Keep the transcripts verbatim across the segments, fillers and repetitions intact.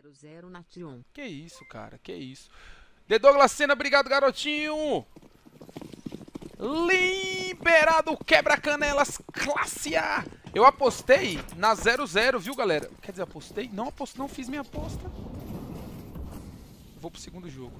zero zero Nation. Que isso, cara, que isso. The Douglas Senna, obrigado, garotinho. Liberado quebra-canelas classe A. Eu apostei na zero zero, viu, galera? Quer dizer, apostei? Não apostei, não fiz minha aposta. Vou pro segundo jogo.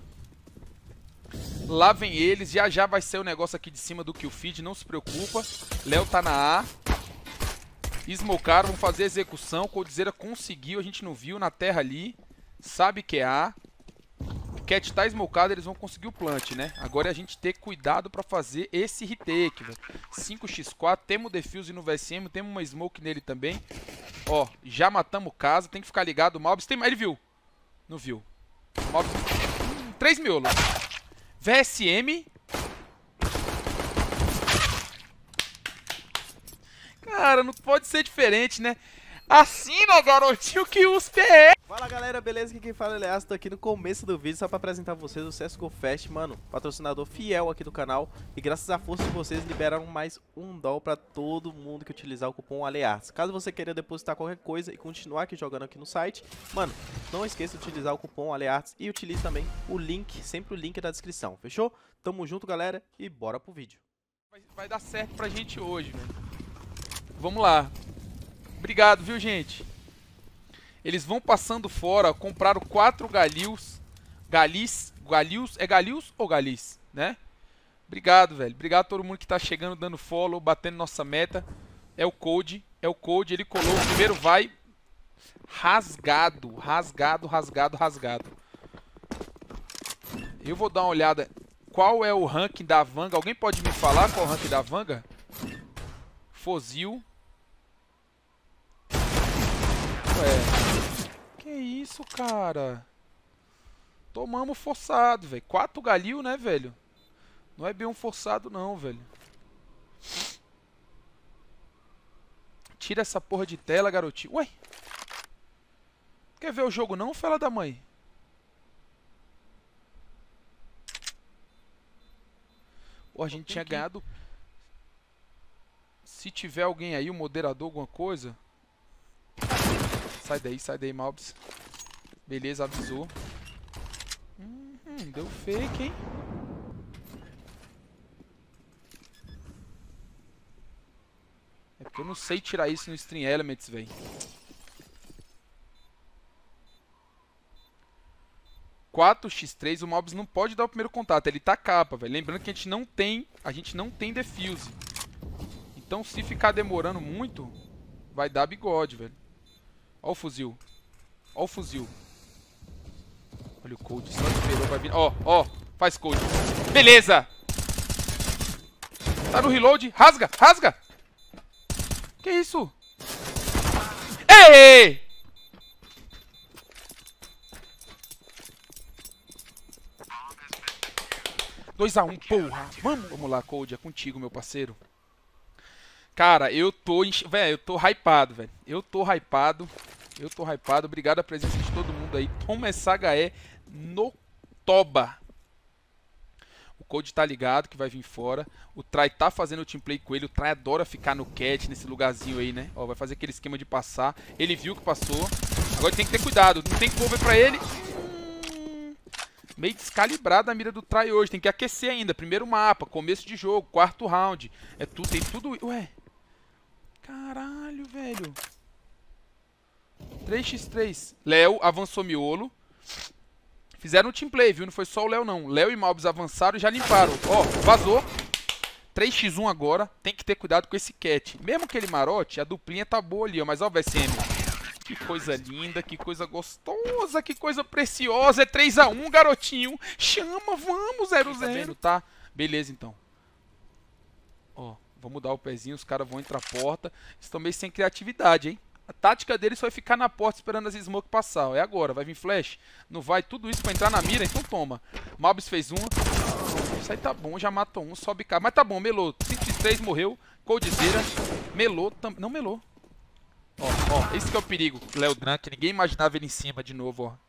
Lá vem eles, já já vai ser o negócio aqui de cima do Killfeed, não se preocupa. Léo tá na A. Smokearam, vão fazer a execução. Coldzera conseguiu, a gente não viu na terra ali. Sabe que é A. Cat tá smocado, eles vão conseguir o plant, né? Agora é a gente ter cuidado pra fazer esse retake, velho. cinco por quatro, temos o defuse no V S M, temos uma smoke nele também. Ó, já matamos casa, tem que ficar ligado. O Malbis tem... Ele viu. Não viu. Malbis... Hum, três miolos. V S M. Cara, não pode ser diferente, né? Assina, garotinho, que os P é. Fala galera, beleza? Aqui quem fala é o Elias, tô aqui no começo do vídeo só pra apresentar vocês o C S G O Fest, mano, patrocinador fiel aqui do canal. E graças à força de vocês liberaram mais um dólar pra todo mundo que utilizar o cupom ALEARTS. Caso você queira depositar qualquer coisa e continuar aqui jogando aqui no site, mano, não esqueça de utilizar o cupom ALEARTS e utilize também o link, sempre o link da descrição, fechou? Tamo junto galera e bora pro vídeo. Vai, vai dar certo pra gente hoje, velho. Vamos lá. Obrigado, viu, gente? Eles vão passando fora, compraram quatro Galils. Galis, Galils, é Galils ou Galis, né? Obrigado, velho. Obrigado a todo mundo que tá chegando, dando follow, batendo nossa meta. É o Code, é o Code, ele colou. O primeiro vai rasgado, rasgado, rasgado, rasgado. Eu vou dar uma olhada. Qual é o ranking da Vanga? Alguém pode me falar qual é o ranking da Vanga? Fuzil. Ué, que isso, cara? Tomamos forçado, velho. Quatro Galil, né, velho? Não é bem um forçado, não, velho. Tira essa porra de tela, garotinho. Ué? Quer ver o jogo, não, fela da mãe? Pô, a gente tinha ganhado... Se tiver alguém aí, um moderador, alguma coisa... Sai daí, sai daí, Malbis. Beleza, avisou. Hum, deu fake, hein? É porque eu não sei tirar isso no Stream Elements, velho. quatro por três, o Malbis não pode dar o primeiro contato. Ele tá capa, velho. Lembrando que a gente não tem... A gente não tem defuse. Então, se ficar demorando muito, vai dar bigode, velho. Ó o fuzil. Ó o fuzil. Olha o Code. Só esperou, vai vir. Ó, ó. Faz Code. Beleza! Tá no reload. Rasga, rasga! Que isso? Ei! dois a um, porra. Vamos, vamos lá, Code. É contigo, meu parceiro. Cara, eu tô... Enx... Velho, eu tô hypado, velho. Eu tô hypado. Eu tô hypado. Obrigado a presença de todo mundo aí. Toma essa H E no toba. O Code tá ligado que vai vir fora. O Try tá fazendo o teamplay com ele. O Try adora ficar no cat, nesse lugarzinho aí, né? Ó, vai fazer aquele esquema de passar. Ele viu que passou. Agora tem que ter cuidado. Não tem cover pra ele. Hum... Meio descalibrada a mira do Try hoje. Tem que aquecer ainda. Primeiro mapa, começo de jogo, quarto round. É tudo, tem tudo... Ué... Caralho, velho. três por três. Léo avançou miolo. Fizeram um teamplay, viu? Não foi só o Léo, não. Léo e Malbis avançaram e já limparam. Ó, vazou. três por um agora. Tem que ter cuidado com esse cat. Mesmo que ele marote, a duplinha tá boa ali, ó. Mas ó o V S M. Que coisa linda, que coisa gostosa, que coisa preciosa. É três a um, garotinho. Chama, vamos, zero zero. Tá vendo, tá? Beleza, então. Ó. Vou mudar o pezinho, os caras vão entrar a porta. Estão meio sem criatividade, hein? A tática deles foi ficar na porta esperando as smoke passar. Ó, é agora, vai vir flash? Não vai, tudo isso pra entrar na mira, então toma. Malbis fez uma. Isso aí tá bom, já matou um, sobe cá. Mas tá bom, melou. cinco por três morreu. Coldzera. Melou, tam... não melou. Ó, ó, esse que é o perigo. Léo Drunk, ninguém imaginava ele em cima de novo, ó.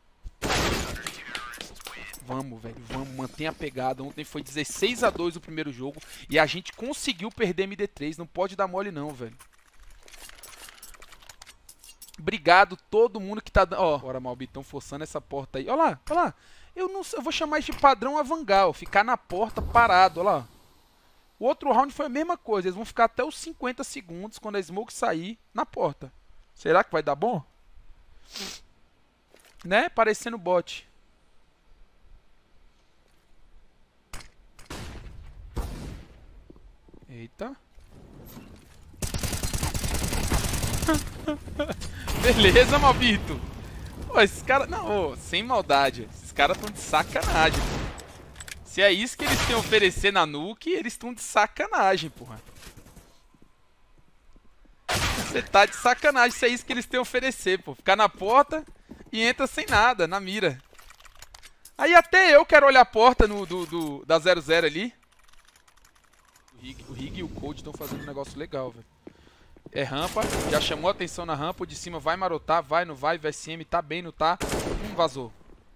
Vamos, velho, vamos, mantenha a pegada. Ontem foi dezesseis a dois o primeiro jogo e a gente conseguiu perder M D três. Não pode dar mole não, velho. Obrigado todo mundo que tá dando... Ó, bora, Malbi, estão forçando essa porta aí. Ó lá, ó lá. Eu não sei, eu vou chamar isso de padrão Avangal. Ficar na porta parado, ó lá. O outro round foi a mesma coisa. Eles vão ficar até os cinquenta segundos quando a smoke sair na porta. Será que vai dar bom? Né? Parecendo bot. Eita. Beleza, Malbito. Pô, esses caras... Não, ô, sem maldade. Esses caras estão de sacanagem, pô. Se é isso que eles têm a oferecer na Nuke, eles estão de sacanagem, porra. Você tá de sacanagem se é isso que eles têm a oferecer, pô. Ficar na porta e entra sem nada, na mira. Aí até eu quero olhar a porta no, do, do, da zero zero ali. O Rig, o Rig e o Cold estão fazendo um negócio legal, velho. É rampa, já chamou a atenção na rampa, o de cima vai marotar, vai, não vai, V S M, tá bem, não tá. Hum, vazou.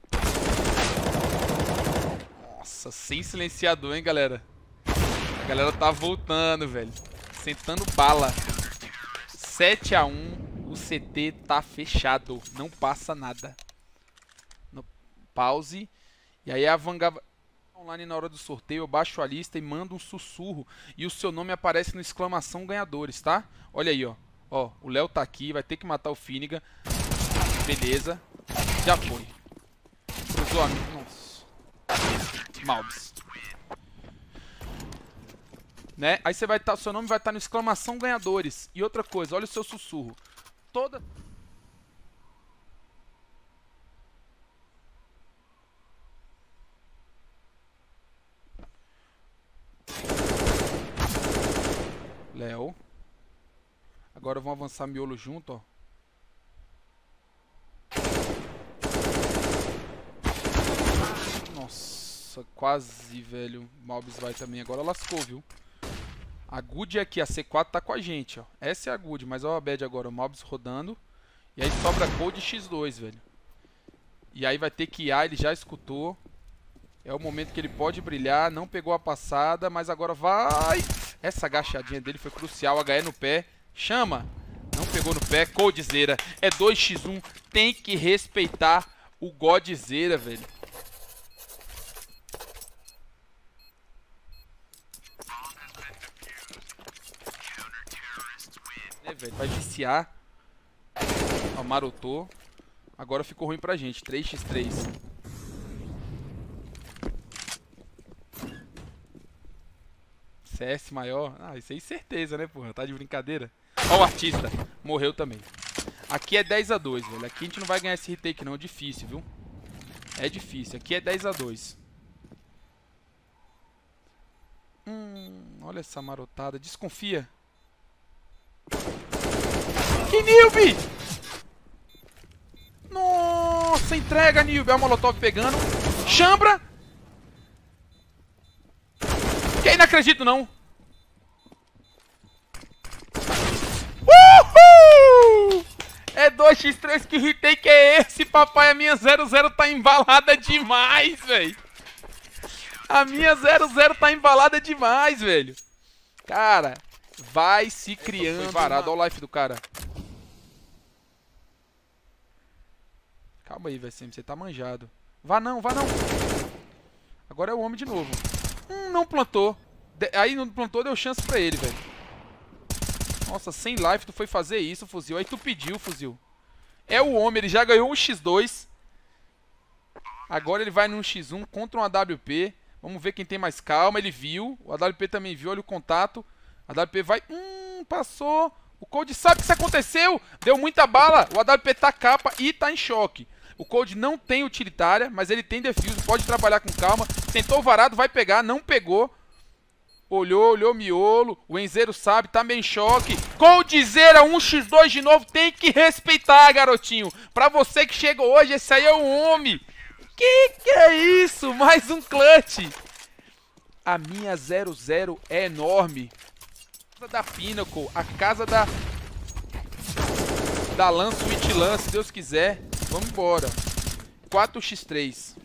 Nossa, sem silenciador, hein, galera. A galera tá voltando, velho. Sentando bala. sete a um, o C T tá fechado, não passa nada. No pause. E aí a Vanguard online na hora do sorteio, eu baixo a lista e mando um sussurro. E o seu nome aparece no exclamação ganhadores, tá? Olha aí, ó. Ó, o Léo tá aqui, vai ter que matar o Finnegan. Beleza. Já foi. Cruzou a... Nossa. Malbis. Né? Aí você vai estar, tá, seu nome vai estar tá no exclamação ganhadores. E outra coisa, olha o seu sussurro. Toda... Léo. Agora vão avançar miolo junto, ó. Nossa, quase, velho. Malbis vai também. Agora lascou, viu? A Good aqui, a C quatro tá com a gente, ó. Essa é a Good, mas ó a bad agora. O Malbis rodando. E aí sobra Cold X dois, velho. E aí vai ter que ir, ele já escutou. É o momento que ele pode brilhar. Não pegou a passada, mas agora vai... Essa agachadinha dele foi crucial. H E no pé. Chama. Não pegou no pé. Coldzera. É dois a um. Tem que respeitar o Godzera, velho. É, velho. Vai viciar. Ó, marotou. Agora ficou ruim pra gente. três a três. C S maior? Ah, isso aí certeza, né, porra? Tá de brincadeira? Ó o artista. Morreu também. Aqui é dez a dois, velho. Aqui a gente não vai ganhar esse retake, não. É difícil, viu? É difícil. Aqui é dez a dois. Hum, olha essa marotada. Desconfia. Que Nilbe! Nossa, entrega, Nilbe. Olha o Molotov pegando. Chambra! Que não acredito, não. Uhul! É dois a três, que retake é esse, papai? A minha zero zero tá embalada demais, velho. A minha zero zero tá embalada demais, velho. Cara, vai se criando. Foi varado, olha o life do cara. Calma aí, V S M, você tá manjado. Vá não, vá não. Agora é o homem de novo. Hum, não plantou. De aí não plantou, deu chance pra ele, velho. Nossa, sem life tu foi fazer isso, fuzil. Aí tu pediu, fuzil. É o homem, ele já ganhou um X dois. Agora ele vai num X um contra um A W P. Vamos ver quem tem mais calma. Ele viu, o A W P também viu, olha o contato. A W P vai... Hum, passou. O Cold sabe que isso aconteceu. Deu muita bala. O A W P tá capa e tá em choque. O Cold não tem utilitária, mas ele tem defuse, pode trabalhar com calma. Tentou varado, vai pegar, não pegou. Olhou, olhou miolo. O Enzeiro sabe, tá meio em choque. Coldzera, um a dois de novo. Tem que respeitar, garotinho. Pra você que chega hoje, esse aí é o homem. Que que é isso? Mais um clutch. A minha zero zero é enorme. A casa da Pinnacle, a casa da... Da Lance Witlan, se Deus quiser. Vamos embora. quatro a três.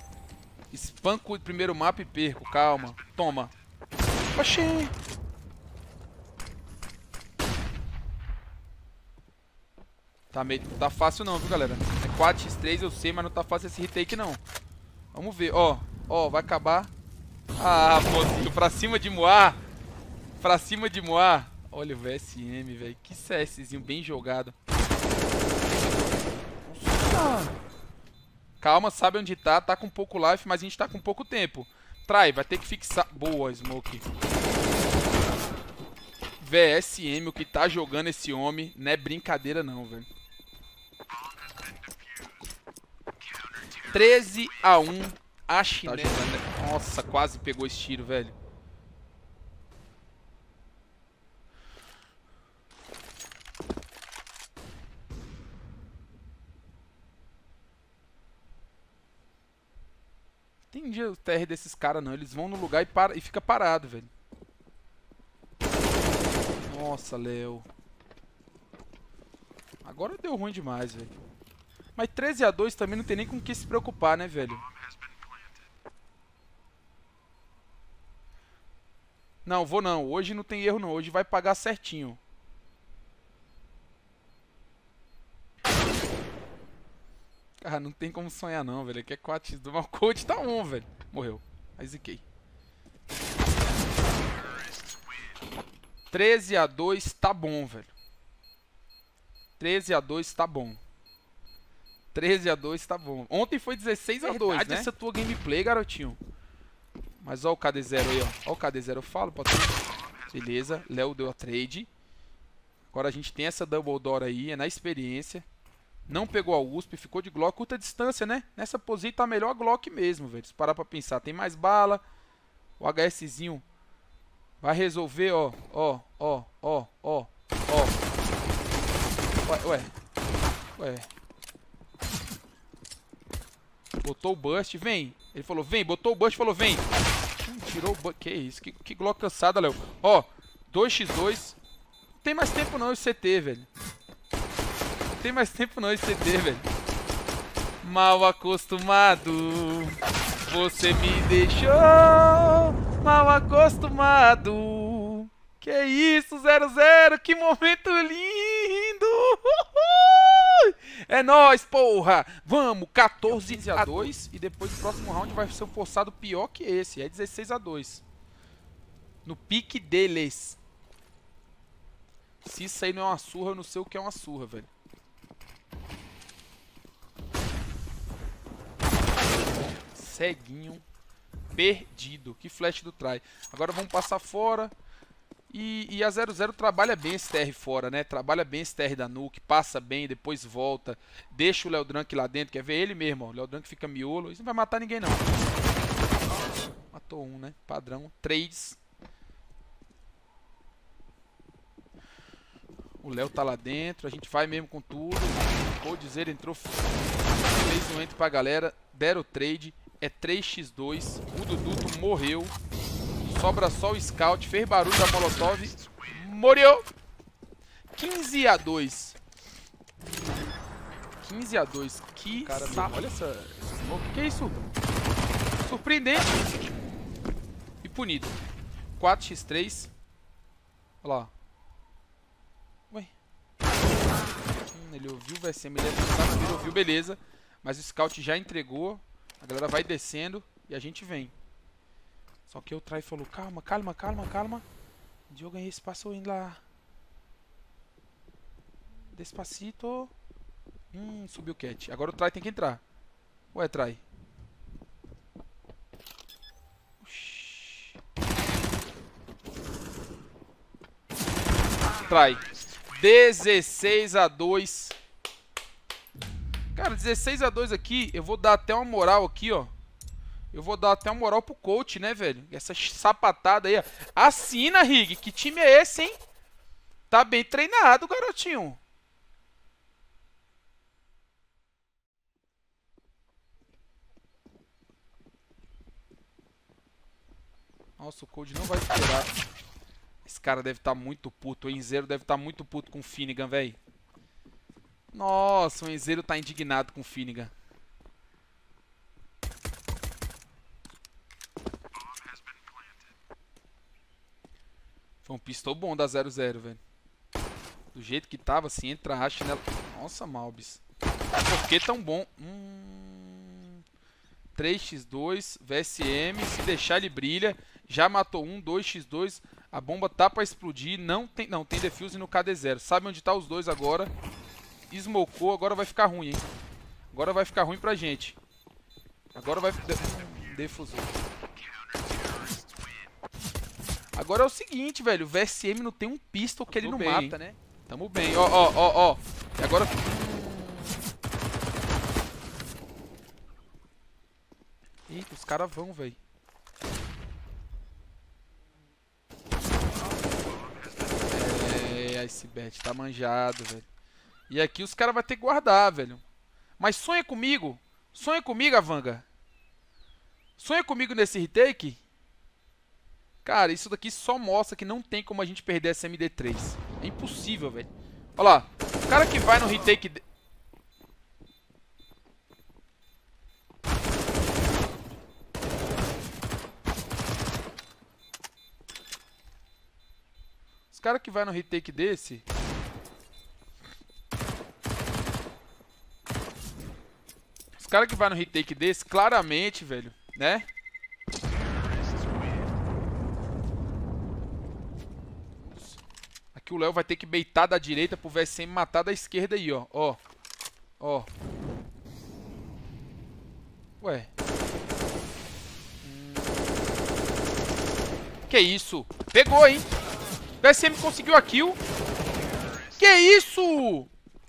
Espanco o primeiro mapa e perco. Calma. Toma. Oxê. Tá, meio, tá fácil não, viu, galera? É quatro a três, eu sei, mas não tá fácil esse retake, não. Vamos ver, ó. Ó, vai acabar. Ah, mocinho, pra cima de Moá. Pra cima de Moá. Olha o V S M, velho. Que CSzinho bem jogado. Nossa. Calma, sabe onde tá. Tá com pouco life, mas a gente tá com pouco tempo. Trai, vai ter que fixar. Boa, Smoke. V S M, o que tá jogando esse homem. Não é brincadeira não, velho. treze a um. A China. Tá jogando... Nossa, quase pegou esse tiro, velho. Entendi o T R desses caras não. Eles vão no lugar e, para... e fica parado, velho. Nossa, Léo. Agora deu ruim demais, velho. Mas treze a dois também não tem nem com o que se preocupar, né, velho? Não, vou não. Hoje não tem erro não. Hoje vai pagar certinho. Cara, não tem como sonhar não, velho. Aqui é quatro x dois. Mas o coach tá um, velho. Morreu. Aí ziquei. treze a dois tá bom, velho. treze a dois tá bom. treze a dois tá bom. Ontem foi dezesseis a dois, né? Essa tua gameplay, garotinho. Mas ó o K D zero aí, ó. Ó o K D zero, eu falo, pode ser. Beleza, Léo deu a trade. Agora a gente tem essa Double Door aí, é na experiência. Não pegou a U S P, ficou de Glock, curta distância, né? Nessa posição tá melhor a Glock mesmo, velho. Se parar pra pensar, tem mais bala. O HSzinho vai resolver, ó. Ó, ó, ó, ó, ó. Ué, ué. Ué. Botou o burst, vem. Ele falou, vem. Botou o burst, falou, vem. Hum, tirou o burst. Que isso? Que, que Glock cansada, Léo. Ó, dois a dois. Não tem mais tempo não esse C T, velho. Não tem mais tempo não esse C T, velho. Mal acostumado. Você me deixou mal acostumado. Que isso, zero zero. Que momento lindo. É nóis, porra! Vamos, quatorze a dois. E depois o próximo round vai ser um forçado pior que esse. É dezesseis a dois. No pique deles. Se isso aí não é uma surra, eu não sei o que é uma surra, velho. Ceguinho. Perdido. Que flash do try. Agora vamos passar fora. E, e a zero zero trabalha bem esse T R fora, né? Trabalha bem esse T R da Nuke, passa bem, depois volta. Deixa o Léo Drunk lá dentro, quer ver ele mesmo, ó. O Léo Drunk fica miolo. Isso não vai matar ninguém, não. Matou um, né? Padrão. Trades. O Léo tá lá dentro, a gente vai mesmo com tudo. Vou dizer, entrou. Fez um entre pra galera. Deram o trade. É três a dois. O Duduto morreu. Sobra só o Scout, fez barulho da Molotov, morreu. quinze a dois. quinze a dois. Que cara, olha essa. O que é isso? Surpreendente. E punido. quatro a três. Olha lá. Ué. Hum, ele ouviu o V S M, ele avançado, ele ouviu, beleza. Mas o Scout já entregou. A galera vai descendo e a gente vem. Só que o Trai falou, calma, calma, calma, calma. Eu ganhei espaço indo lá. Despacito. Hum, subiu o cat. Agora o Trai tem que entrar. Ué, Trai. Oxi. Trai. dezesseis a dois. Cara, dezesseis a dois aqui. Eu vou dar até uma moral aqui, ó. Eu vou dar até uma moral pro coach, né, velho? Essa sapatada aí, ó. Assina, Rig. Que time é esse, hein? Tá bem treinado, garotinho. Nossa, o coach não vai esperar. Esse cara deve estar tá muito puto. O Enzeiro deve estar tá muito puto com o Finnegan, velho. Nossa, o Enzeiro tá indignado com o Finnegan. Foi um pistol bom da zero zero, velho. Do jeito que tava, assim, entra a chinela. Nossa, Malbis. Por que tão bom? Hum... três por dois, V S M, se deixar ele brilha. Já matou um, dois por dois. A bomba tá pra explodir. Não tem, não, tem defuse no K D zero. Sabe onde tá os dois agora? Smocou, agora vai ficar ruim, hein? Agora vai ficar ruim pra gente. Agora vai... Defusou. Agora é o seguinte, velho. O V S M não tem um pistol que ele não bem, mata, né? Tamo bem. Ó, ó, ó, ó. E agora... Eita, os caras vão, velho. É, esse bet tá manjado, velho. E aqui os caras vão ter que guardar, velho. Mas sonha comigo. Sonha comigo, Avanga. Sonha comigo nesse retake. Cara, isso daqui só mostra que não tem como a gente perder essa M D três. É impossível, velho. Olha lá. O cara que vai no retake... De... Os cara que vai no retake desse... Os cara que vai no retake desse, claramente, velho, né? Aqui o Léo vai ter que beitar da direita pro V S M matar da esquerda aí, ó. Ó. Ó. Ué. Hum. Que isso? Pegou, hein? V S M conseguiu a kill. Que isso?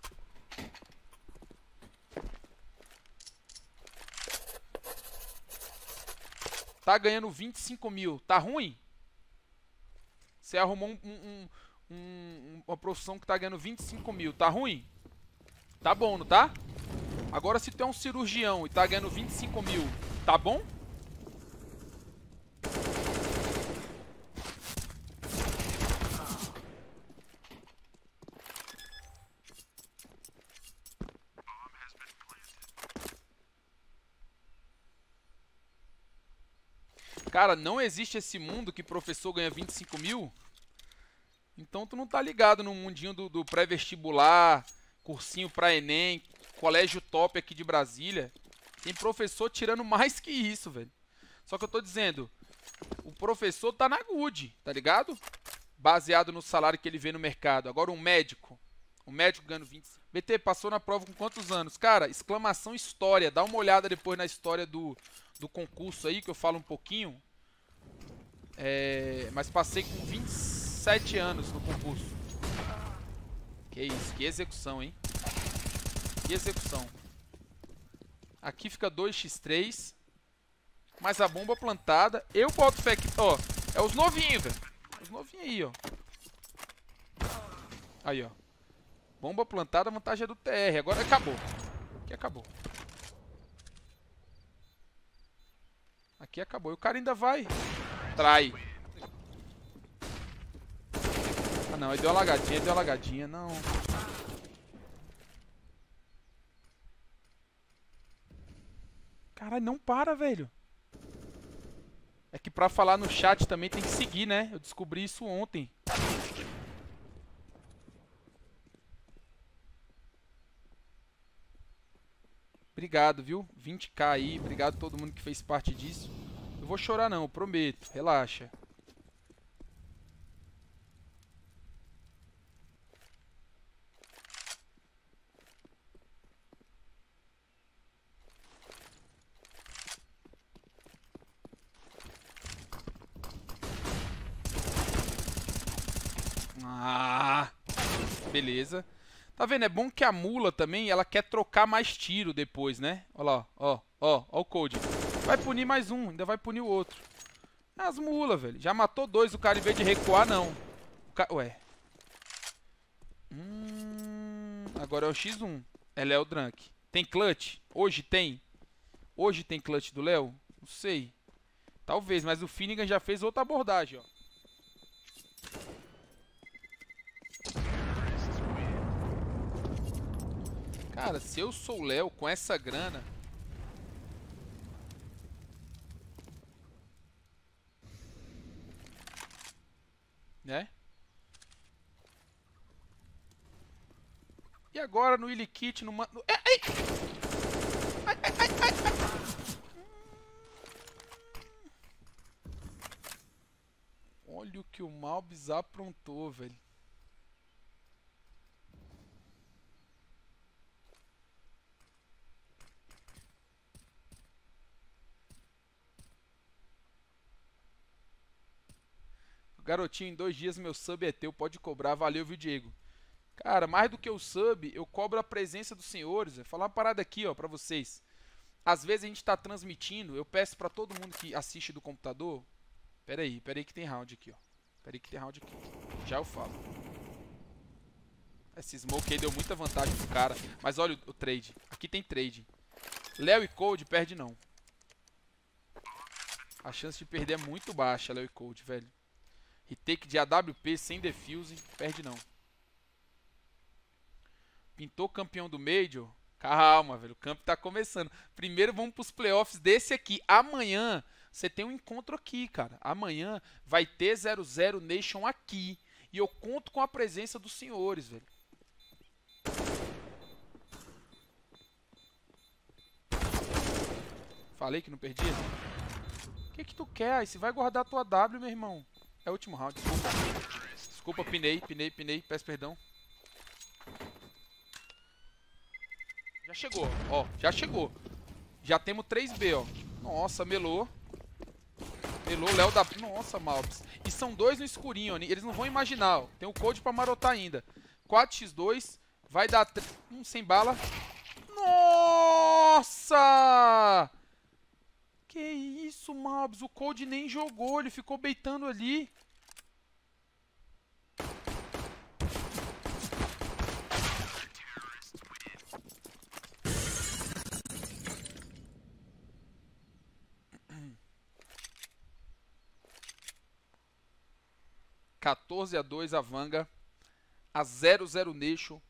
Tá ganhando vinte e cinco mil. Tá ruim? Você arrumou um, um, um, uma profissão que tá ganhando vinte e cinco mil. Tá ruim? Tá bom, não tá? Agora se tu é um cirurgião e tá ganhando vinte e cinco mil, tá bom? Cara, não existe esse mundo que professor ganha vinte e cinco mil. Então tu não tá ligado no mundinho do, do pré-vestibular, cursinho pra Enem, colégio top aqui de Brasília. Tem professor tirando mais que isso, velho. Só que eu tô dizendo, o professor tá na good, tá ligado? Baseado no salário que ele vê no mercado. Agora um médico, um médico ganhando vinte e cinco. B T, passou na prova com quantos anos? Cara, exclamação história. Dá uma olhada depois na história do... do concurso aí, que eu falo um pouquinho. É, mas passei com vinte e sete anos no concurso. Que isso, que execução, hein? Que execução. Aqui fica dois por três. Mais a bomba plantada. Eu boto fé aqui, ó. É os novinhos, velho. Os novinhos aí, ó. Aí, ó. Bomba plantada, vantagem é do T R. Agora acabou. Aqui acabou. Aqui acabou. E o cara ainda vai. Trai. Ah, não. Ele deu uma lagadinha. Ele deu uma lagadinha. Não. Caralho, não para, velho. É que pra falar no chat também tem que seguir, né? Eu descobri isso ontem. Obrigado, viu? vinte k aí. Obrigado a todo mundo que fez parte disso. Não vou chorar não, prometo. Relaxa. Ah, beleza. Tá vendo? É bom que a mula também, ela quer trocar mais tiro depois, né? Olha lá, ó, ó, ó o code. Vai punir mais um, ainda vai punir o outro. As mulas, velho. Já matou dois, o cara em vez de recuar, não. O ca... Ué. Hum... Agora é o X um. É Léo Drunk. Tem clutch? Hoje tem? Hoje tem clutch do Léo? Não sei. Talvez, mas o Finnegan já fez outra abordagem, ó. Cara, se eu sou o Léo com essa grana... Né? E agora no Ilikit, no... no... Ai, ai. Ai, ai, ai, ai, ai. Olha o que o Malbis aprontou, velho. Garotinho, em dois dias meu sub é teu, pode cobrar. Valeu, viu, Diego? Cara, mais do que o sub, eu cobro a presença dos senhores. Vou falar uma parada aqui, ó, pra vocês. Às vezes a gente tá transmitindo, eu peço pra todo mundo que assiste do computador. Pera aí, pera aí que tem round aqui, ó. Pera aí que tem round aqui. Já eu falo. Esse smoke aí deu muita vantagem pro cara. Mas olha o, o trade. Aqui tem trade. Léo e Cold perde não. A chance de perder é muito baixa, Léo e Cold, velho. Retake de A W P sem defuse, perde não. Pintou campeão do Major? Calma, velho, o camp tá começando. Primeiro vamos pros playoffs desse aqui. Amanhã você tem um encontro aqui, cara. Amanhã vai ter zero zero Nation aqui. E eu conto com a presença dos senhores, velho. Falei que não perdia? O que que tu quer? Aí você vai guardar a tua W, meu irmão. É o último round, desculpa. Desculpa, pinei, pinei, pinei. Peço perdão. Já chegou, ó. Já chegou. Já temos três B, ó. Nossa, melou. Melou, Léo da... Nossa, Malbis. E são dois no escurinho, ó. Eles não vão imaginar, ó. Tem o code pra marotar ainda. quatro por dois. Vai dar... Um sem bala. Nossa! Que isso, Malbis? O Cold nem jogou, ele ficou baitando ali. quatorze a dois a Vanga. A zero zero Nation.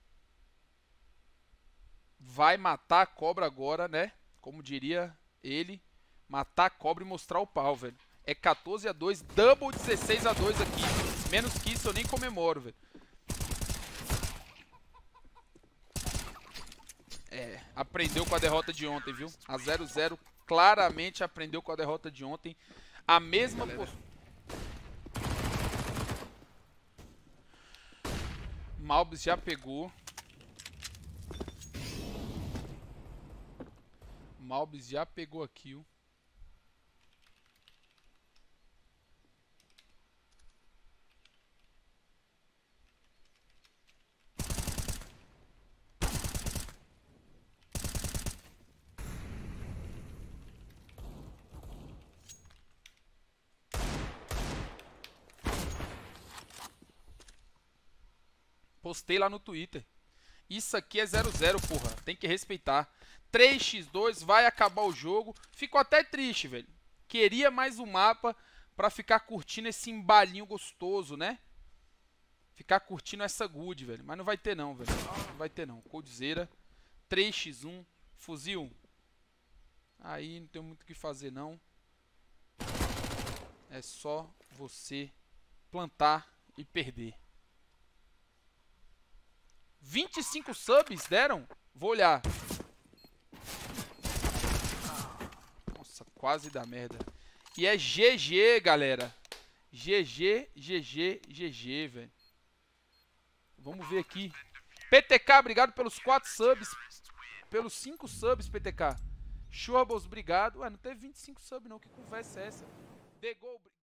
Vai matar a cobra agora, né? Como diria ele. Matar a cobra e mostrar o pau, velho. É quatorze a dois, double dezesseis a dois aqui. Menos que isso eu nem comemoro, velho. É, aprendeu com a derrota de ontem, viu? A zero zero claramente aprendeu com a derrota de ontem. A mesma postura. Malbis já pegou. Malbis já pegou a kill. Postei lá no Twitter. Isso aqui é zero zero, porra. Tem que respeitar. três por dois, vai acabar o jogo. Ficou até triste, velho. Queria mais um mapa pra ficar curtindo esse embalinho gostoso, né? Ficar curtindo essa good, velho. Mas não vai ter não, velho. Não vai ter não. Coldzera. três por um. Fuzil. Aí não tem muito o que fazer, não. É só você plantar e perder. vinte e cinco subs deram? Vou olhar. Nossa, quase dá merda. E é G G, galera. G G, G G, G G, velho. Vamos ver aqui. P T K, obrigado pelos quatro subs. Pelos cinco subs, P T K. Showballs, obrigado. Ué, não teve vinte e cinco subs não. Que conversa é essa? The Go,